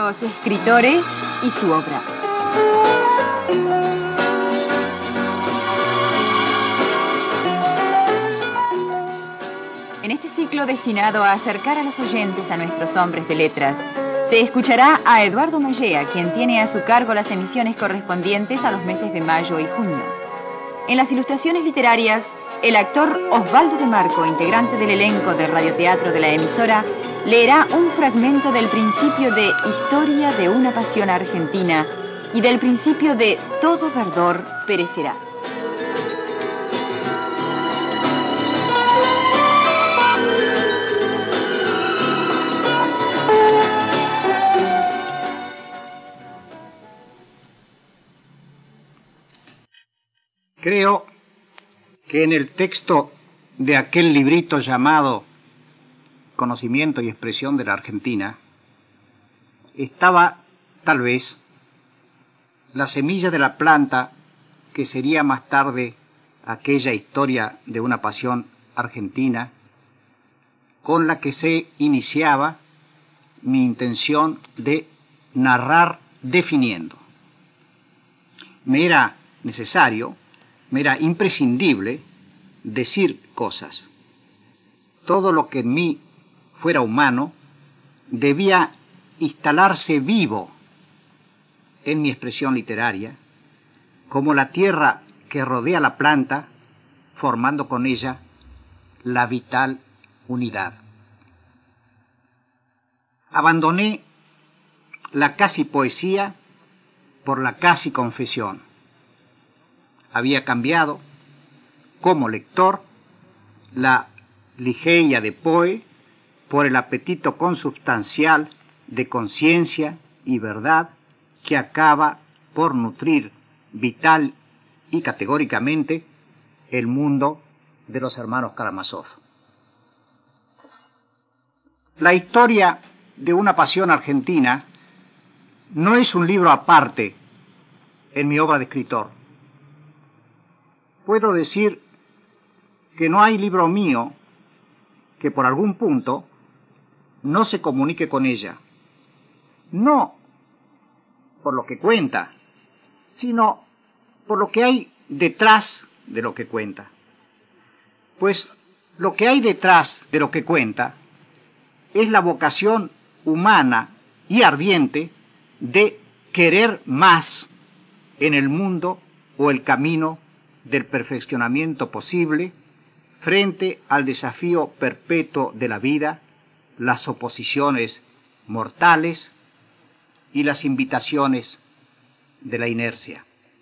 los escritores y su obra. En este ciclo destinado a acercar a los oyentes a nuestros hombres de letras, se escuchará a Eduardo Mallea, quien tiene a su cargo las emisiones correspondientes a los meses de mayo y junio. En las ilustraciones literarias, el actor Osvaldo de Marco, integrante del elenco de radioteatro de la emisora, leerá un fragmento del principio de Historia de una pasión argentina y del principio de Todo verdor perecerá. Creo que en el texto de aquel librito llamado Conocimiento y Expresión de la Argentina estaba, tal vez, la semilla de la planta que sería más tarde aquella historia de una pasión argentina con la que se iniciaba mi intención de narrar definiendo. Me era necesario, me era imprescindible decir cosas. Todo lo que en mí fuera humano debía instalarse vivo en mi expresión literaria, como la tierra que rodea la planta, formando con ella la vital unidad. Abandoné la casi poesía por la casi confesión. Había cambiado, como lector, la ligeia de Poe por el apetito consubstancial de conciencia y verdad que acaba por nutrir vital y categóricamente el mundo de los hermanos Karamazov. La historia de una pasión argentina no es un libro aparte en mi obra de escritor. Puedo decir que no hay libro mío que por algún punto no se comunique con ella. No por lo que cuenta, sino por lo que hay detrás de lo que cuenta. Pues lo que hay detrás de lo que cuenta es la vocación humana y ardiente de querer más en el mundo o el camino del perfeccionamiento posible frente al desafío perpetuo de la vida, las oposiciones mortales y las invitaciones de la inercia.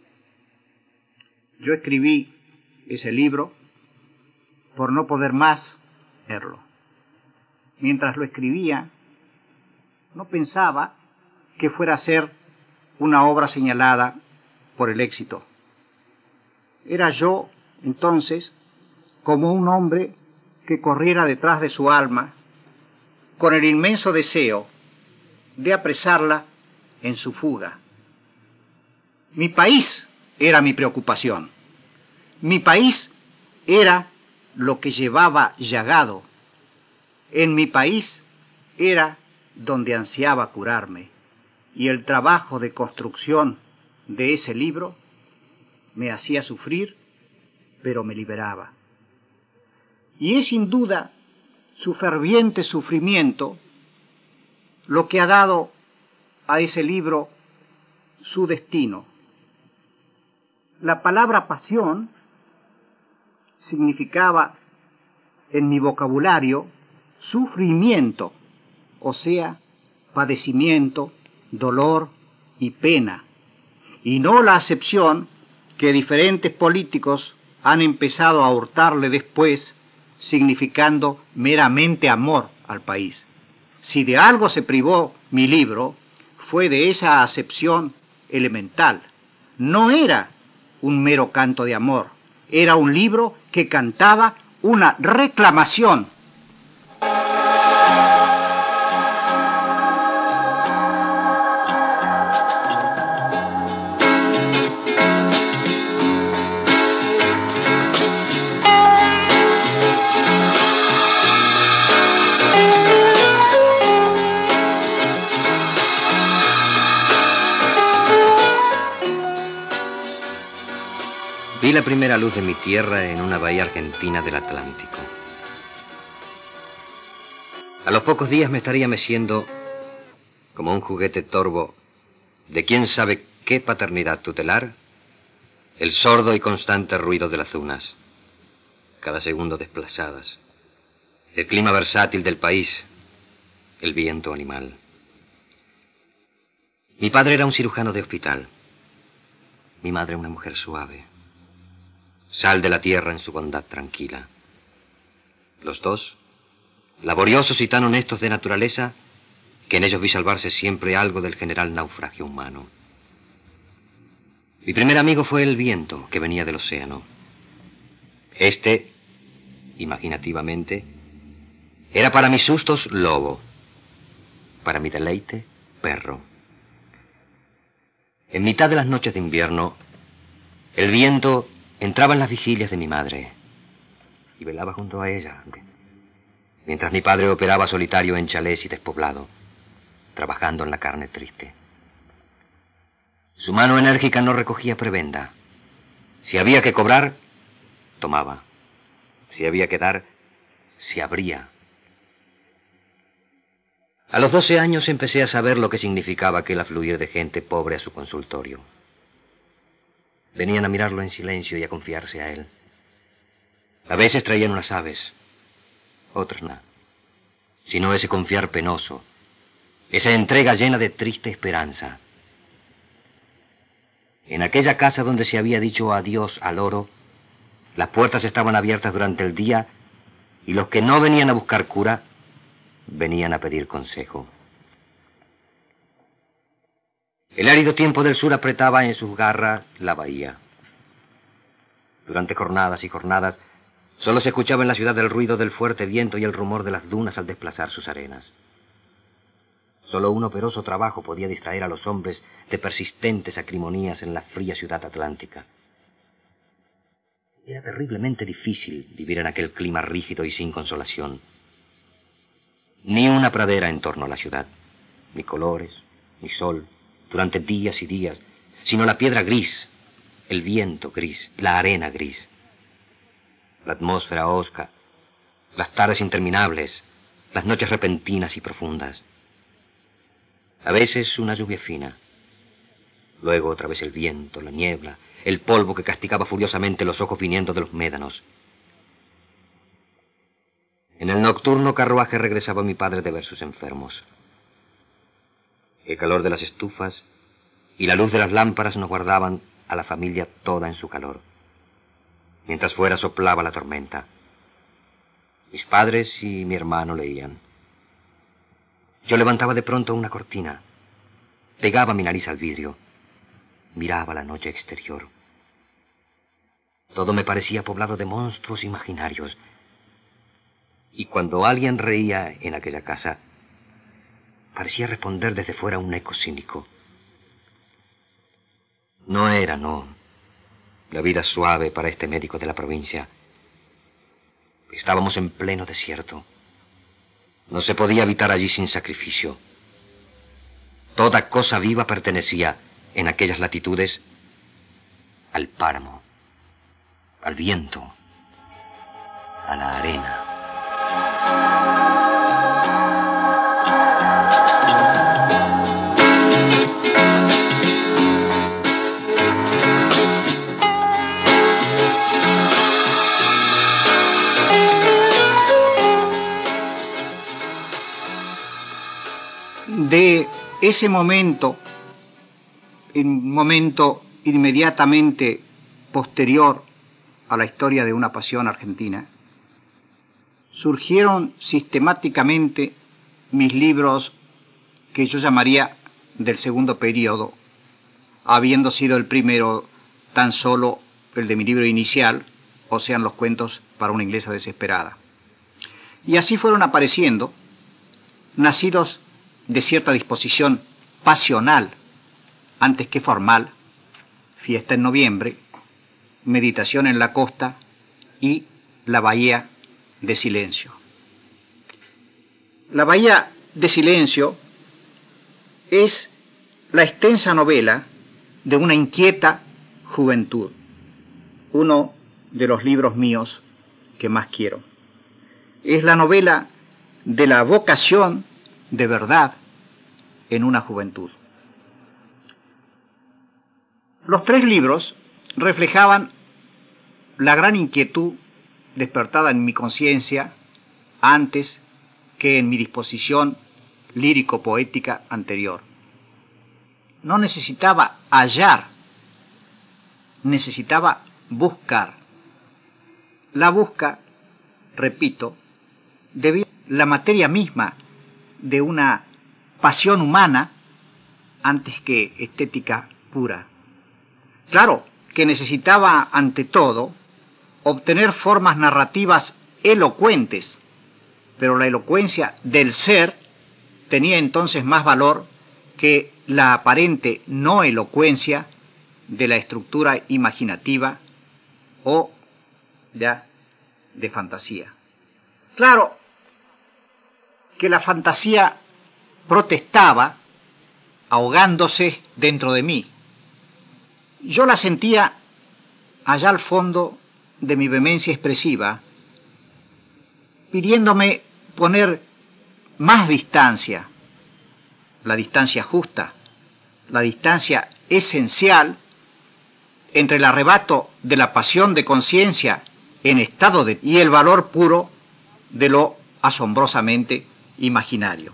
Yo escribí ese libro por no poder más leerlo. Mientras lo escribía, no pensaba que fuera a ser una obra señalada por el éxito. Era yo, entonces, como un hombre que corriera detrás de su alma con el inmenso deseo de apresarla en su fuga. Mi país era mi preocupación. Mi país era lo que llevaba llagado. En mi país era donde ansiaba curarme. Y el trabajo de construcción de ese libro me hacía sufrir, pero me liberaba. Y es sin duda su ferviente sufrimiento lo que ha dado a ese libro su destino. La palabra pasión significaba en mi vocabulario sufrimiento, o sea, padecimiento, dolor y pena, y no la acepción que diferentes políticos han empezado a hurtarle después, significando meramente amor al país. Si de algo se privó mi libro, fue de esa acepción elemental. No era un mero canto de amor, era un libro que cantaba una reclamación. primera luz de mi tierra en una bahía argentina del Atlántico. A los pocos días me estaría meciendo como un juguete torvo de quién sabe qué paternidad tutelar el sordo y constante ruido de las dunas, cada segundo desplazadas, el clima versátil del país, el viento animal. Mi padre era un cirujano de hospital, mi madre una mujer suave, sal de la tierra en su bondad tranquila. Los dos, laboriosos y tan honestos de naturaleza, que en ellos vi salvarse siempre algo del general naufragio humano. Mi primer amigo fue el viento que venía del océano. Este, imaginativamente, era para mis sustos lobo, para mi deleite perro. En mitad de las noches de invierno, el viento entraba en las vigilias de mi madre y velaba junto a ella, mientras mi padre operaba solitario en chalés y despoblado, trabajando en la carne triste. Su mano enérgica no recogía prebenda. Si había que cobrar, tomaba. Si había que dar, se abría. A los 12 años empecé a saber lo que significaba aquel afluir de gente pobre a su consultorio. Venían a mirarlo en silencio y a confiarse a él. A veces traían unas aves, otras nada. Sino ese confiar penoso, esa entrega llena de triste esperanza. En aquella casa donde se había dicho adiós al oro, las puertas estaban abiertas durante el día y los que no venían a buscar cura, venían a pedir consejo. El árido tiempo del sur apretaba en sus garras la bahía. Durante jornadas y jornadas, solo se escuchaba en la ciudad el ruido del fuerte viento y el rumor de las dunas al desplazar sus arenas. Solo un operoso trabajo podía distraer a los hombres de persistentes acrimonías en la fría ciudad atlántica. Era terriblemente difícil vivir en aquel clima rígido y sin consolación. Ni una pradera en torno a la ciudad, ni colores, ni sol, durante días y días, sino la piedra gris, el viento gris, la arena gris. La atmósfera hosca, las tardes interminables, las noches repentinas y profundas. A veces una lluvia fina, luego otra vez el viento, la niebla, el polvo que castigaba furiosamente los ojos viniendo de los médanos. En el nocturno carruaje regresaba mi padre de ver sus enfermos. El calor de las estufas y la luz de las lámparas nos guardaban a la familia toda en su calor, mientras fuera soplaba la tormenta. Mis padres y mi hermano leían. Yo levantaba de pronto una cortina, pegaba mi nariz al vidrio, miraba la noche exterior. Todo me parecía poblado de monstruos imaginarios. Y cuando alguien reía en aquella casa, parecía responder desde fuera un eco cínico. No era, no, la vida suave para este médico de la provincia. Estábamos en pleno desierto. No se podía habitar allí sin sacrificio. Toda cosa viva pertenecía, en aquellas latitudes, al páramo, al viento, a la arena. De ese momento, un momento inmediatamente posterior a la historia de una pasión argentina, surgieron sistemáticamente mis libros que yo llamaría del segundo periodo, habiendo sido el primero tan solo el de mi libro inicial, o sean los cuentos para una inglesa desesperada. Y así fueron apareciendo, nacidos de cierta disposición pasional antes que formal, Fiesta en noviembre, Meditación en la costa y La bahía de silencio. La bahía de silencio es la extensa novela de una inquieta juventud, uno de los libros míos que más quiero. Es la novela de la vocación de verdad en una juventud. Los 3 libros reflejaban la gran inquietud despertada en mi conciencia antes que en mi disposición lírico-poética anterior. No necesitaba hallar, necesitaba buscar. La busca, repito, debía ser la materia misma de una pasión humana antes que estética pura. Claro que necesitaba, ante todo, obtener formas narrativas elocuentes, pero la elocuencia del ser tenía entonces más valor que la aparente no elocuencia de la estructura imaginativa o ya de fantasía. Claro que la fantasía protestaba ahogándose dentro de mí. Yo la sentía allá al fondo de mi vehemencia expresiva, pidiéndome poner más distancia, la distancia justa, la distancia esencial entre el arrebato de la pasión de conciencia en estado de y el valor puro de lo asombrosamente imaginario.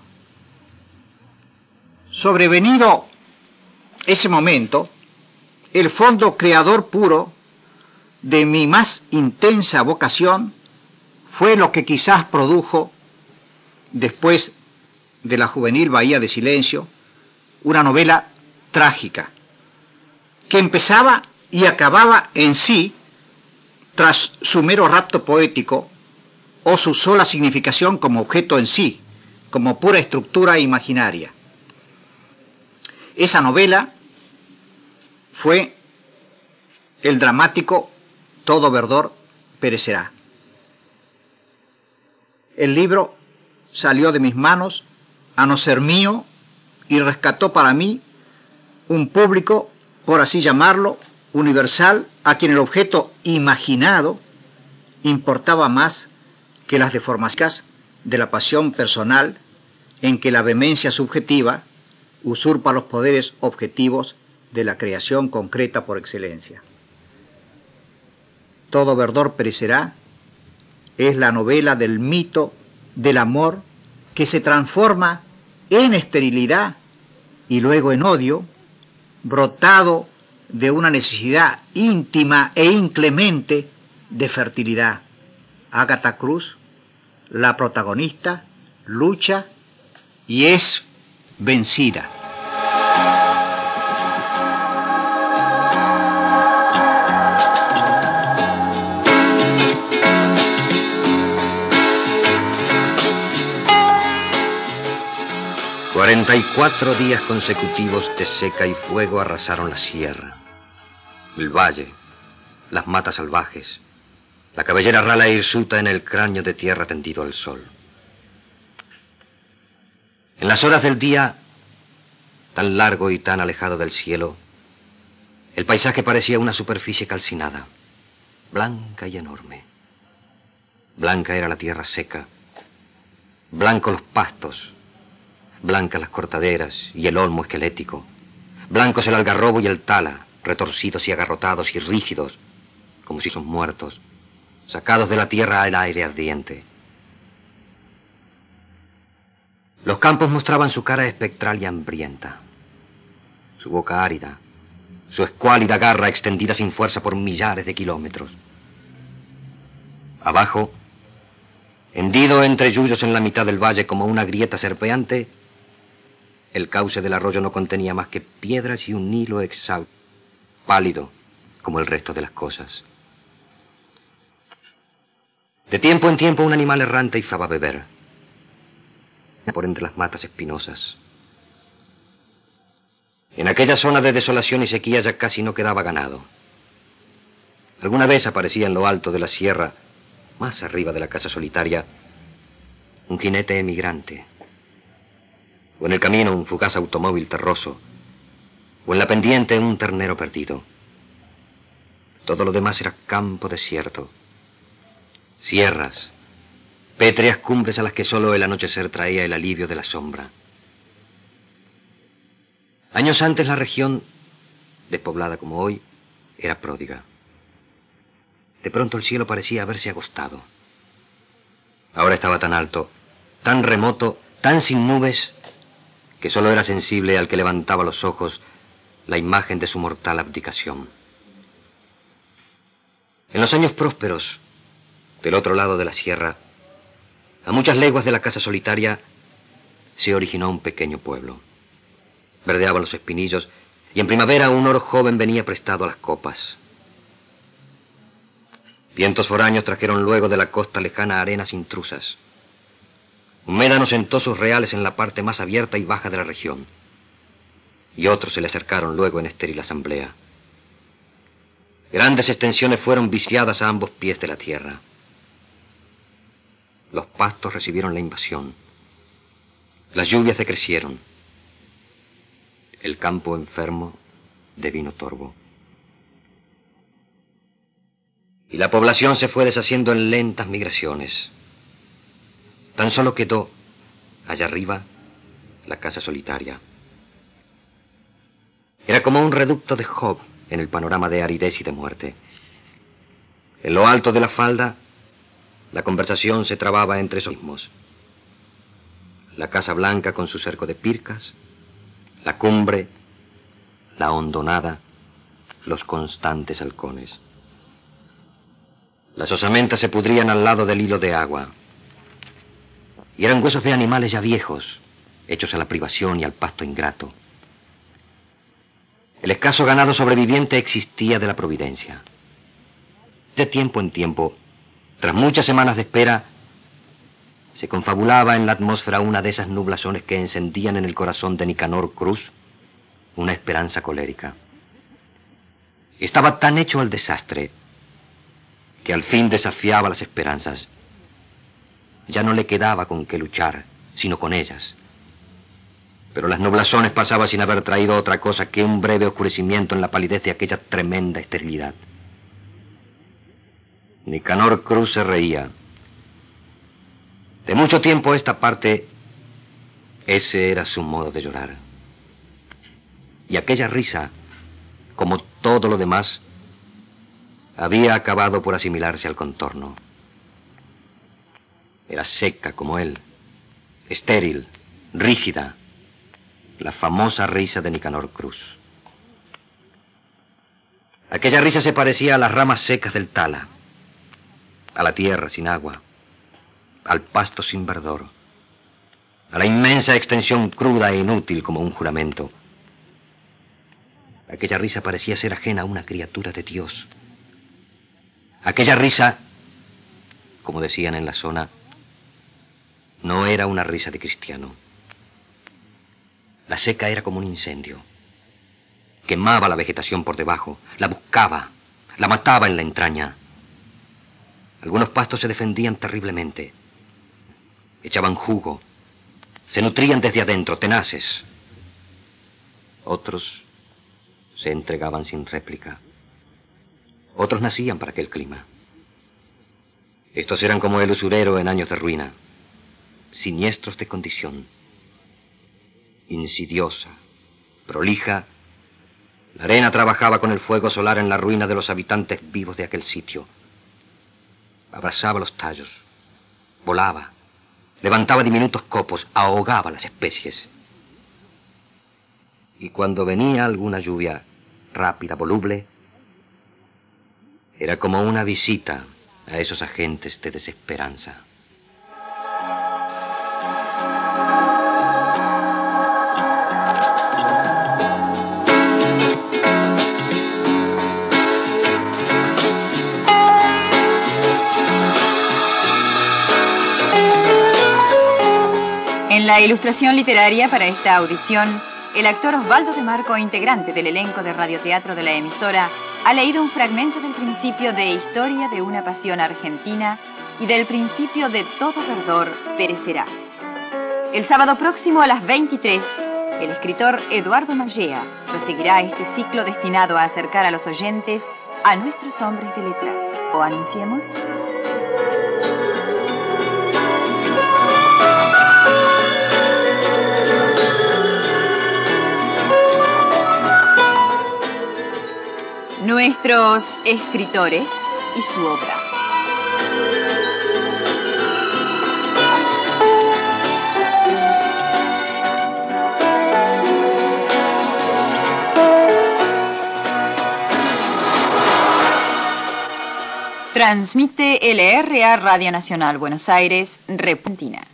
Sobrevenido ese momento, el fondo creador puro de mi más intensa vocación fue lo que quizás produjo, después de la juvenil Bahía de Silencio, una novela trágica, que empezaba y acababa en sí tras su mero rapto poético o su sola significación como objeto en sí, como pura estructura imaginaria. Esa novela fue el dramático Todo verdor perecerá. El libro salió de mis manos a no ser mío y rescató para mí un público, por así llamarlo, universal, a quien el objeto imaginado importaba más que las deformaciones de la pasión personal en que la vehemencia subjetiva usurpa los poderes objetivos de la creación concreta por excelencia. Todo verdor perecerá es la novela del mito del amor que se transforma en esterilidad y luego en odio, brotado de una necesidad íntima e inclemente de fertilidad. Agatha Cruz, la protagonista, lucha y es vencida. Cuarenta y 4 días consecutivos de seca y fuego arrasaron la sierra, el valle, las matas salvajes, la cabellera rala e hirsuta en el cráneo de tierra tendido al sol. En las horas del día, tan largo y tan alejado del cielo, el paisaje parecía una superficie calcinada, blanca y enorme. Blanca era la tierra seca, blancos los pastos, blancas las cortaderas y el olmo esquelético, blancos el algarrobo y el tala, retorcidos y agarrotados y rígidos, como si son muertos, sacados de la tierra al aire ardiente. Los campos mostraban su cara espectral y hambrienta, su boca árida, su escuálida garra extendida sin fuerza por millares de kilómetros. Abajo, hendido entre yuyos en la mitad del valle como una grieta serpeante, el cauce del arroyo no contenía más que piedras y un hilo exhausto, pálido como el resto de las cosas. De tiempo en tiempo un animal errante hizaba a beber por entre las matas espinosas. En aquella zona de desolación y sequía ya casi no quedaba ganado. Alguna vez aparecía en lo alto de la sierra, más arriba de la casa solitaria, un jinete emigrante, o en el camino un fugaz automóvil terroso, o en la pendiente un ternero perdido. Todo lo demás era campo desierto. Sierras, pétreas cumbres a las que solo el anochecer traía el alivio de la sombra. Años antes la región, despoblada como hoy, era pródiga. De pronto el cielo parecía haberse agostado. Ahora estaba tan alto, tan remoto, tan sin nubes, que solo era sensible al que levantaba los ojos la imagen de su mortal abdicación. En los años prósperos, del otro lado de la sierra, a muchas leguas de la casa solitaria, se originó un pequeño pueblo. Verdeaban los espinillos y en primavera un oro joven venía prestado a las copas. Vientos foráneos trajeron luego de la costa lejana arenas intrusas. Un médano sentó sus reales en la parte más abierta y baja de la región, y otros se le acercaron luego en estéril asamblea. Grandes extensiones fueron viciadas a ambos pies de la tierra. Los pastos recibieron la invasión. Las lluvias decrecieron. El campo enfermo de vino torvo. Y la población se fue deshaciendo en lentas migraciones. Tan solo quedó, allá arriba, la casa solitaria. Era como un reducto de Job en el panorama de aridez y de muerte. En lo alto de la falda, la conversación se trababa entre esos mismos. La casa blanca con su cerco de pircas, la cumbre, la hondonada, los constantes halcones. Las osamentas se pudrían al lado del hilo de agua. Y eran huesos de animales ya viejos, hechos a la privación y al pasto ingrato. El escaso ganado sobreviviente existía de la providencia. De tiempo en tiempo, tras muchas semanas de espera, se confabulaba en la atmósfera una de esas nublazones que encendían en el corazón de Nicanor Cruz una esperanza colérica. Estaba tan hecho al desastre que al fin desafiaba las esperanzas. Ya no le quedaba con qué luchar, sino con ellas. Pero las nublazones pasaban sin haber traído otra cosa que un breve oscurecimiento en la palidez de aquella tremenda esterilidad. Nicanor Cruz se reía. De mucho tiempo a esta parte, ese era su modo de llorar. Y aquella risa, como todo lo demás, había acabado por asimilarse al contorno. Era seca como él, estéril, rígida, la famosa risa de Nicanor Cruz. Aquella risa se parecía a las ramas secas del tala, a la tierra sin agua, al pasto sin verdor, a la inmensa extensión cruda e inútil como un juramento. Aquella risa parecía ser ajena a una criatura de Dios. Aquella risa, como decían en la zona, no era una risa de cristiano. La seca era como un incendio. Quemaba la vegetación por debajo, la buscaba, la mataba en la entraña. Algunos pastos se defendían terriblemente. Echaban jugo, se nutrían desde adentro, tenaces. Otros se entregaban sin réplica. Otros nacían para aquel clima. Estos eran como el usurero en años de ruina, siniestros de condición. Insidiosa, prolija, la arena trabajaba con el fuego solar en la ruina de los habitantes vivos de aquel sitio. Abrazaba los tallos, volaba, levantaba diminutos copos, ahogaba las especies. Y cuando venía alguna lluvia rápida, voluble, era como una visita a esos agentes de desesperanza. En la ilustración literaria para esta audición, el actor Osvaldo de Marco, integrante del elenco de radioteatro de la emisora, ha leído un fragmento del principio de Historia de una pasión argentina y del principio de Todo verdor perecerá. El sábado próximo a las 23, el escritor Eduardo Mallea proseguirá este ciclo destinado a acercar a los oyentes a nuestros hombres de letras. ¿O anunciemos? Nuestros escritores y su obra. Transmite LRA Radio Nacional Buenos Aires, Argentina.